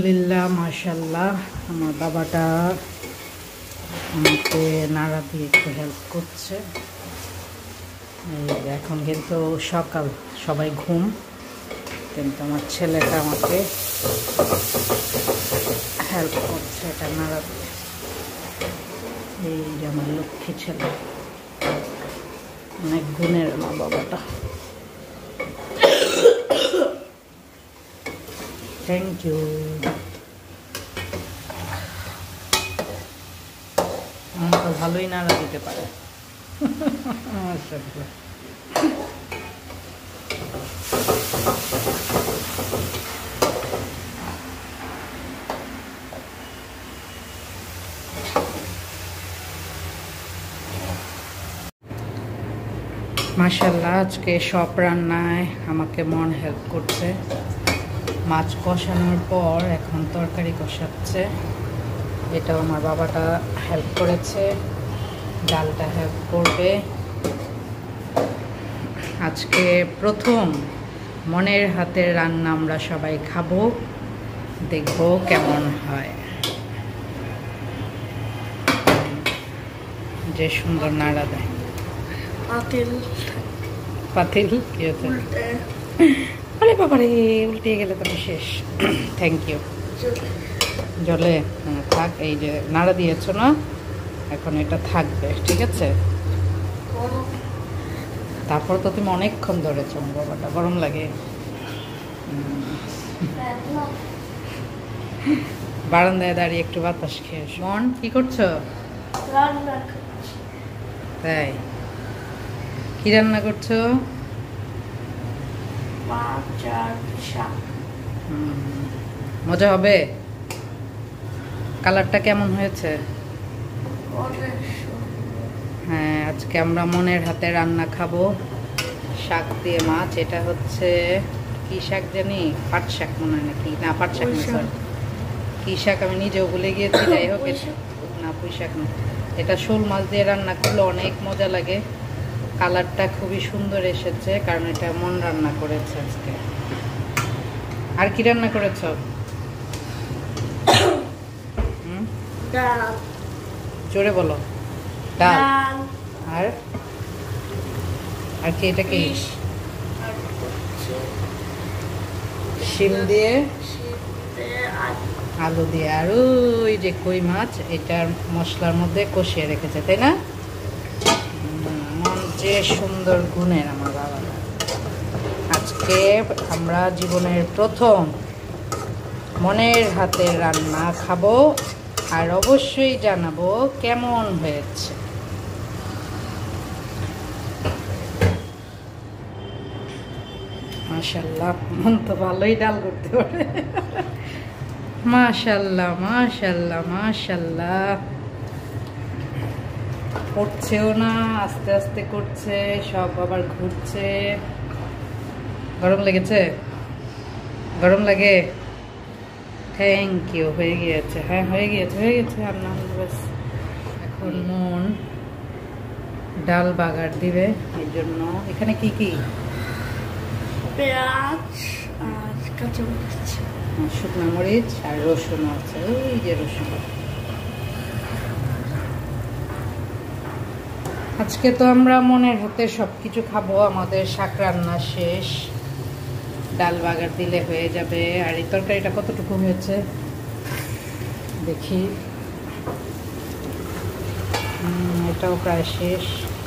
আলহামদুলিল্লাহ মাশাআল্লাহ আমার বাবাটা আমাকে নাড়া দিয়ে একটু হেল্প করছে। এখন কিন্তু সকাল, সবাই ঘুম, কিন্তু আমার ছেলেটা আমাকে হেল্প করছে এটা নাড়া দিয়ে। এই যে আমার লক্ষ্মী ছেলে, অনেক গুণের আমার বাবাটা। Thank you. আমার তো ভালোই নাড়া দিতে পারে। মাশাআল্লাহ আজকে সব রান্নায় আমাকে মন হেল্প করছে। মাছ কষানোর পর এখন তরকারি কষাচ্ছে, এটাও আমার বাবাটা হেল্প করেছে। ডালটা হেল্প করবে। আজকে প্রথম মনের হাতের রান্না আমরা সবাই খাবো, দেখবো কেমন হয়। যে সুন্দর নাড়া দেয়। পাতিল কি হচ্ছে? আরে বাবারে, উল্টে গেলে তো শেষ। Thank you. জলে থাক, এই যে নাড়া দিয়েছ না, এখন এটা থাকবে, ঠিক আছে? তারপর তো তুমি অনেকক্ষণ ধরেছ বাবাটা, গরম লাগে। বারান্দায় দাঁড়িয়ে একটু বাতাস খেয়ে মন কি করছো? তাই, কি রান্না করছো? মজা হবে? কালারটা কেমন হয়েছে? হ্যাঁ, আজকে আমরা মনের হাতে রান্না খাবো, শাক দিয়ে মাছ। এটা হচ্ছে কি শাক জানি, পাট শাক মনে হয় নাকি? না, পাট শাক না, সরি কি শাক আমি নিজেও ভুলে গিয়েছি। যাই হোক, না পুঁই শাক না, এটা শোল মাছ দিয়ে রান্না করলে অনেক মজা লাগে। কালারটা খুবই সুন্দর এসেছে, কারণ এটা মন রান্না করেছে আজকে। আর কি রান্না করেছ? জোরে বলো। ডাল। আর আর কি? এটা কি? শিম দিয়ে, আলু দিয়ে, আর ওই যে কই মাছ, এটার মশলার মধ্যে কষিয়ে রেখেছে, তাই না? মন যে সুন্দর গুণের আমার বাবা। আজকে আমরা জীবনের প্রথম মনের হাতের রান্না খাবো, আর অবশ্যই জানাবো কেমন হয়েছে। মাশাআল্লাহ, মন তো ভালোই ডাল করতে পারে। মাশাআল্লাহ মাশাআল্লাহ মাশাআল্লাহ। করছেও না, আস্তে আস্তে করছে, সব আবার ঘুরছে। গরম লেগেছে? গরম লাগে? Thank you. হয়ে গিয়েছে, হ্যাঁ হয়ে গিয়েছে, হয়ে গেছে। আলহামদুলিল্লাহ। এখন মন ডাল বাগার দিবে, এই জন্য এখানে কি কি? পেঁয়াজ আর কাঁচামরিচ, শুকনো মরিচ আর রসুন আছে, ওই যে রসুন। আজকে তো আমরা মনের হাতে সবকিছু খাবো। আমাদের শাক রান্না শেষ, ডাল বাগার দিলে হয়ে যাবে। আর এই তরকারিটা কতটুকু হয়েছে দেখি। এটাও প্রায় শেষ।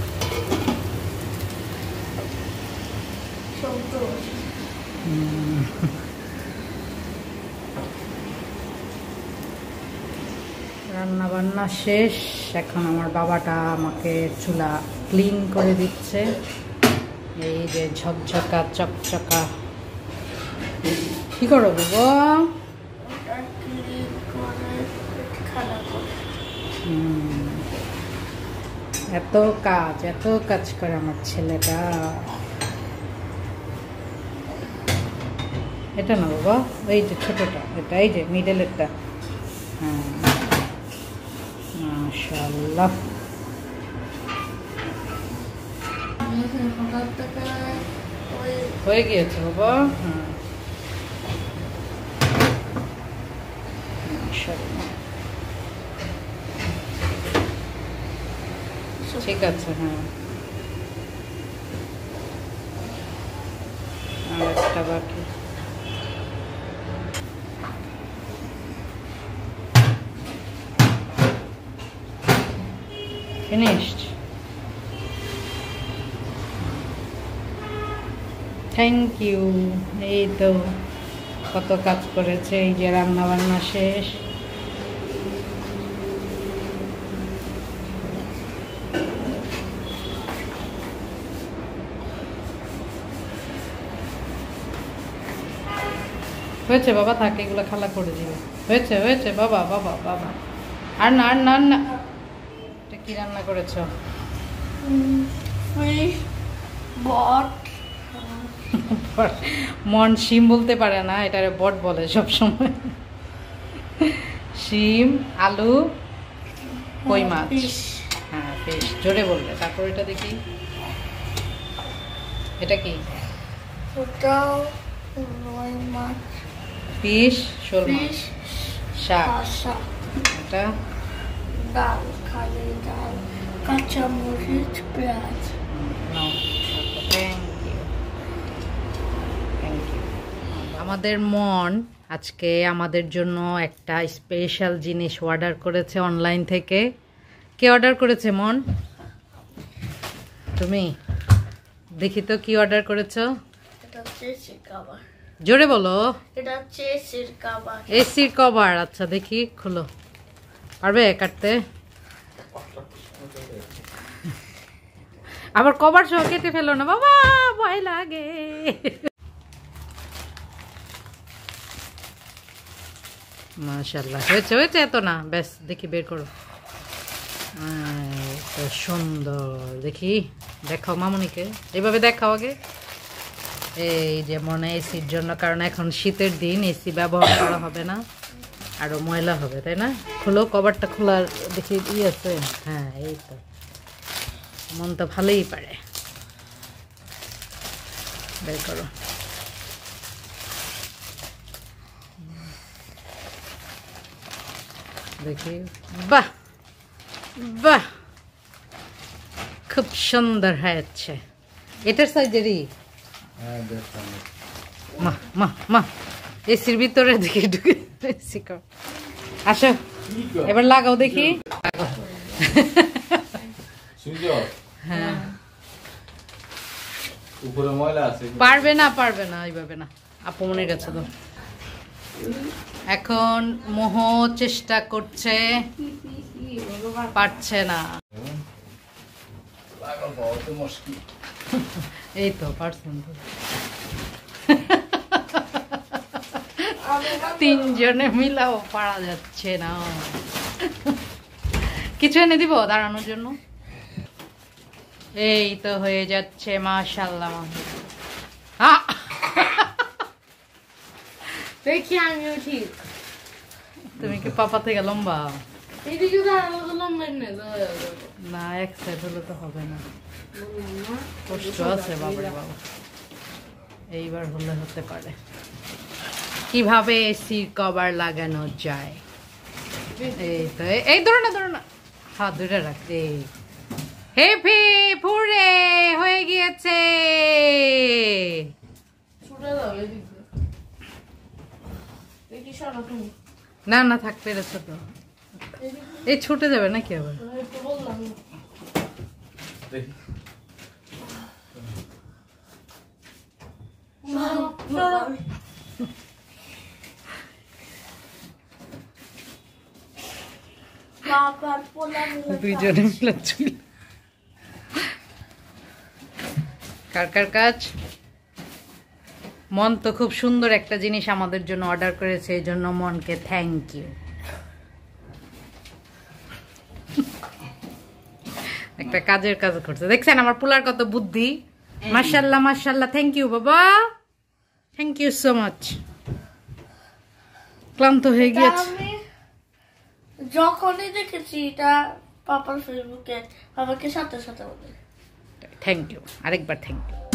রান্না বান্না শেষ। এখন আমার বাবাটা আমাকে চুলা ক্লিন করে দিচ্ছে। এই যে ঝকঝকা চকচকা। কি করো বাবা? এত কাজ করে আমার ছেলেটা। এটা না বাবা, এই যে ছোটটা, এটা এই যে মিডলেরটা। হ্যাঁ, মাশাআল্লাহ। হয়ে গিয়েছে বাবা। হ্যাঁ, ঠিক আছে। হ্যাঁ, আর একটা বাকি। ফিনিশড। Thank you. এই তো কত কাজ করেছে, এই যে রান্না বান্না শেষ। হয়েছে বাবা, থাকে এগুলো খালা করে দিবে। হয়েছে হয়েছে বাবা বাবা বাবা, আর না আর না আর না। এটা কি রান্না করেছো? ফিশ বট। মন শিম বলতে পারে না, এটারে বট বলে সবসময়। শিম, আলু, কই মাছ। হ্যাঁ ফিশ, জোরে বলবে। তারপর এটা দেখি, এটা কি? ওটাও রুই মাছ। ফিশ, শোল মাছ, শাক। শাক। এটা ডাল, খালি ডাল, কাঁচা মরিচ, পেঁয়াজ। Thank you, thank you. আমাদের মন আজকে আমাদের জন্য একটা স্পেশাল জিনিস অর্ডার করেছে অনলাইন থেকে। কে অর্ডার করেছে মন? তুমি? দেখি তো কি অর্ডার করেছো। এটা হচ্ছে এসির কভার। জোরে বলো। এটা হচ্ছে এসির কভার। এসির কভার। আচ্ছা দেখি, খুলো। পারবে কাটতে? আবার কভার সহ কেটে ফেলো না বাবা, ভয় লাগে। মাশাআল্লাহ, হয়েছে হয়েছে, এত না, ব্যাস। দেখি বের করো। তো সুন্দর। দেখি, দেখাও মামুনিকে, এইভাবে দেখাও আগে। এই যে মনে এসির জন্য, কারণ এখন শীতের দিন, এসি ব্যবহার করা হবে না, আরো ময়লা হবে, তাই না? খুলো কভারটা, খোলার দেখি ই আছে। হ্যাঁ এই তো, মন তো ভালোই পারে। বের করো। দেখি, বাহ বাহ, খুব সুন্দর হয়েছে। এটার সাইজেরই। মা মা মা, এসির ভিতরে দেখি ঢুকে। আসো এবার লাগাও দেখি। হ্যাঁ, উপরে ময়লা আছে। পারবে না পারবে না, এইভাবে না। আপু মনের কাছে তো এখন মোহ চেষ্টা করছে, পারছে না। এই তো পারছেন তো। তিনজনে মিলাও পারা যাচ্ছে না। কিছু এনে দিব দাঁড়ানোর জন্য। এই তো হয়ে যাচ্ছে, মাশাআল্লাহ। দেখি আমিও ঠিক। তুমি কি পাপা থেকে লম্বা? এদিকে দাঁড়ালো তো লম্বা না, এক সাইড হলে তো হবে না, কষ্ট আছে বাবারে বাবা। এইবার হলে হতে পারে। কিভাবে এসির কভার লাগানো যায়? এই তো, এই ধরো না ধরো না, হাত ধরে রাখতে। হেপি পুরে হয়ে গিয়েছে। না না, থাক, পেরেছ তো। এই ছুটে যাবে নাকি আবার? দুইজনে মিলে চুল। কার কার কাজ? মন তো খুব সুন্দর একটা জিনিস আমাদের জন্য অর্ডার করেছে, এই জন্য মনকে থ্যাংক ইউ। একটা কাজের কাজ করছে, দেখছেন আমার পোলার কত বুদ্ধি। মাশাআল্লাহ মাশাআল্লাহ, থ্যাংক ইউ বাবা, থ্যাংক ইউ সো মাচ। ক্লান্ত হয়ে গিয়েছে। যখনই দেখেছি এটা পাপার ফেসবুকে, আমাকে সাথে সাথে বলে থ্যাংক ইউ, আরেকবার থ্যাংক ইউ।